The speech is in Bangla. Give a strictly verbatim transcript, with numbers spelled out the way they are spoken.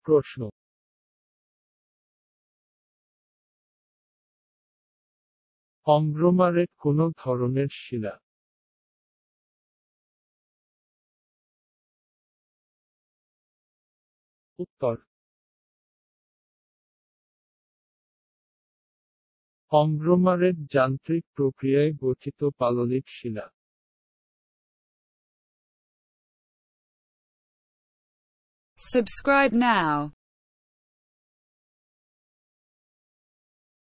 প্রশ্ন। কংগ্লোমারেট কোন ধরনের শিলা? উত্তর। কংগ্লোমারেট যান্ত্রিক প্রক্রিয়ায় গঠিত পাললিক শিলা। Subscribe now.